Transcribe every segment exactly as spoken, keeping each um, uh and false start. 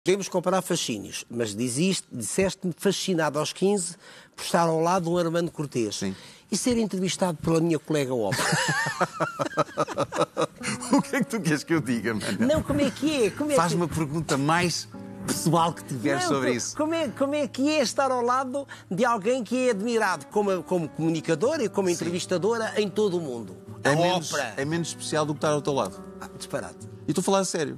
Podemos comparar fascínios, mas diziste, disseste-me fascinado aos quinze por estar ao lado de um Armando Cortês. Sim. E ser entrevistado pela minha colega Opa. O que é que tu queres que eu diga, mano? Não, como é que é? Como é Faz-me que... a pergunta mais pessoal que tiveres Não, sobre co- isso. Como é, como é que é estar ao lado de alguém que é admirado como, como comunicadora e como Sim. entrevistadora em todo o mundo? A É menos, ópera. é menos especial do que estar ao teu lado. Ah, disparate. E estou a falar a sério.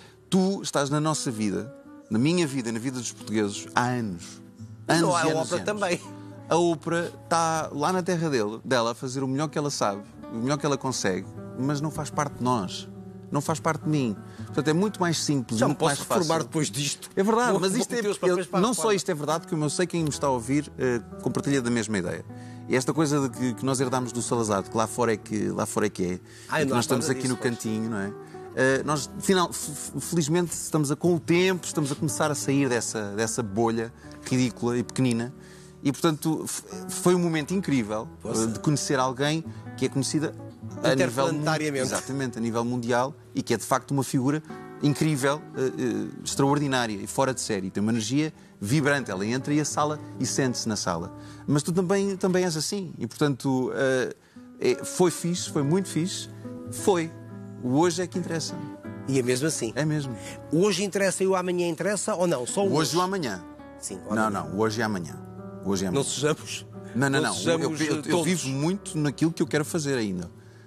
Tu estás na nossa vida, na minha vida e na vida dos portugueses, há anos. Mas Anos a e anos ópera e anos. também. A ópera está lá na terra dele, dela a fazer o melhor que ela sabe, o melhor que ela consegue, mas não faz parte de nós. Não faz parte de mim. Portanto, é muito mais simples, Já me muito posso mais fácil. reformar depois disto. É verdade, Vou- mas vou isto é, meter os papéis eu- para a não só reforma. isto é verdade, como eu sei quem me está a ouvir eh, compartilha da mesma ideia. E esta coisa de que, que nós herdamos do Salazar, de que lá fora é que, lá fora é, que é, Ai, e que não há nós estamos nada aqui no disso, pois. cantinho, não é? Eh, nós, final, f- felizmente, estamos a, com o tempo, estamos a começar a sair dessa, dessa bolha ridícula e pequenina. E, portanto, f- foi um momento incrível Poxa. eh, de conhecer alguém que é conhecida a nível, Interplanetariamente. exatamente, a nível mundial e que é, de facto, uma figura incrível, eh, eh, extraordinária e fora de série. Tem uma energia vibrante. Ela entra e a sala e sente-se na sala. Mas tu também, também és assim. E, portanto, eh, é- foi fixe, foi muito fixe. Foi. O hoje é que interessa. E é mesmo assim. É mesmo. O hoje interessa e o amanhã interessa ou não? Só o O hoje. hoje e o amanhã. Sim, o Não, amanhã. não. O hoje e amanhã. O hoje e amanhã. Não sejamos. Não, não, não. Eu, sejamos, eu- eu todos. vivo muito naquilo que eu quero fazer ainda.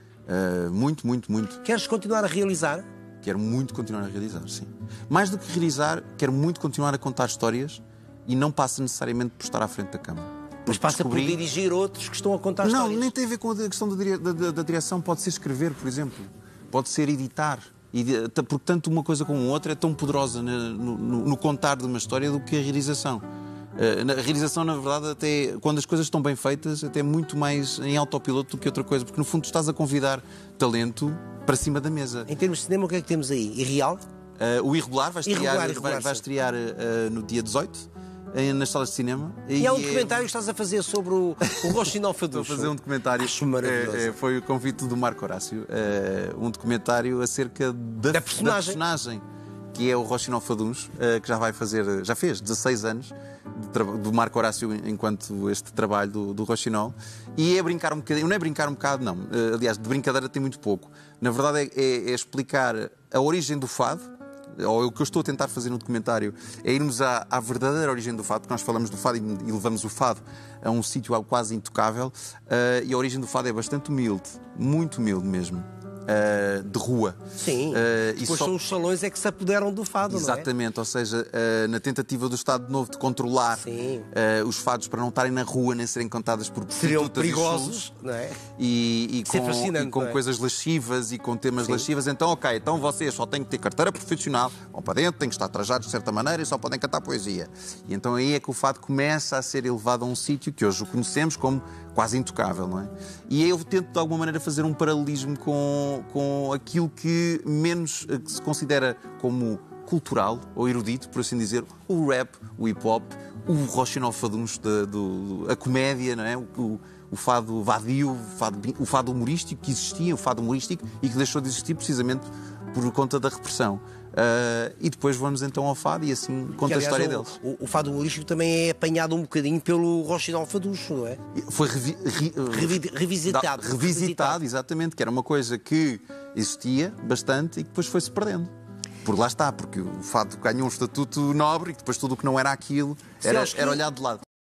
Uh, muito, muito, muito. Queres continuar a realizar? Quero muito continuar a realizar, sim. Mais do que realizar, quero muito continuar a contar histórias e não passa necessariamente por estar à frente da câmara. Mas Porque passa por descobri- dirigir outros que estão a contar Não, histórias. nem tem a ver com a questão da, dire- da- da- da direção. Pode ser escrever, por exemplo. Pode ser editar. E, de- t- porque tanto uma coisa como outra é tão poderosa na- no, no- no contar de uma história do que a realização. Eh, na- A realização, na verdade, até quando as coisas estão bem feitas, até é muito mais em autopiloto do que outra coisa. Porque, no fundo, tu estás a convidar talento para cima da mesa. Em termos de cinema, o que é que temos aí? Irreal? Eh, o Irregular vai estrear, Irregular, Irregular, vai, vai sim. estrear eh, no dia dezoito, eh, nas salas de cinema. E há um é- documentário que estás a fazer sobre o, o Rochinol Estou a Faducho. fazer um documentário. Acho maravilhoso. É, é, foi o convite do Marco Horácio. É, um documentário acerca da, Da personagem. personagem, que é o Rochinol Faduns, é, que já vai fazer, já fez dezasseis anos de tra- do Marco Horácio enquanto este trabalho do, do Rochinol. E é brincar um bocadinho, não é brincar um bocado, não. É, aliás, de brincadeira tem muito pouco. Na verdade, é, é- é explicar a origem do fado. Ou o que eu estou a tentar fazer no documentário é irmos à, à verdadeira origem do fado, porque nós falamos do fado e, e levamos o fado a um sítio quase intocável, eh, e a origem do fado é bastante humilde, muito humilde mesmo, eh, de rua. Sim. Eh, e Depois só- são os salões é que se apoderam do fado, não é? Exatamente, ou seja, eh, na tentativa do Estado de Novo de controlar Sim. eh, os fados para não estarem na rua nem serem contadas por Seriam prostitutas e perigosos, chulos. não é? E, e Isso é com, fascinante, e com não é? coisas lascivas e com temas lascivas. Então, ok, então vocês só têm que ter carteira profissional, vão para dentro, têm que estar trajados de certa maneira e só podem cantar poesia. E então aí é que o fado começa a ser elevado a um sítio que hoje o conhecemos como quase intocável, não é? E eu tento de alguma maneira fazer um paralelismo com, com aquilo que menos eh, que se considera como cultural ou erudito, por assim dizer, o rap, o hip-hop, o Rochinol Faduns, da- do- a comédia, não é? O, o- o fado vadio, o fado, o fado humorístico que existia, o fado humorístico e que deixou de existir precisamente por conta da repressão. Ah, e depois vamos então ao fado e assim Que, conta a aliás, história o, deles. O, o fado humorístico também é apanhado um bocadinho pelo Rochinol Faducho, não é? Foi revi- ri- Revi- revisitado. da- revisitado, exatamente, que era uma coisa que existia bastante e que depois foi-se perdendo. Por lá está, porque o fado ganhou um estatuto nobre e que depois tudo o que não era aquilo Sim, era, acho que- era olhado de lado.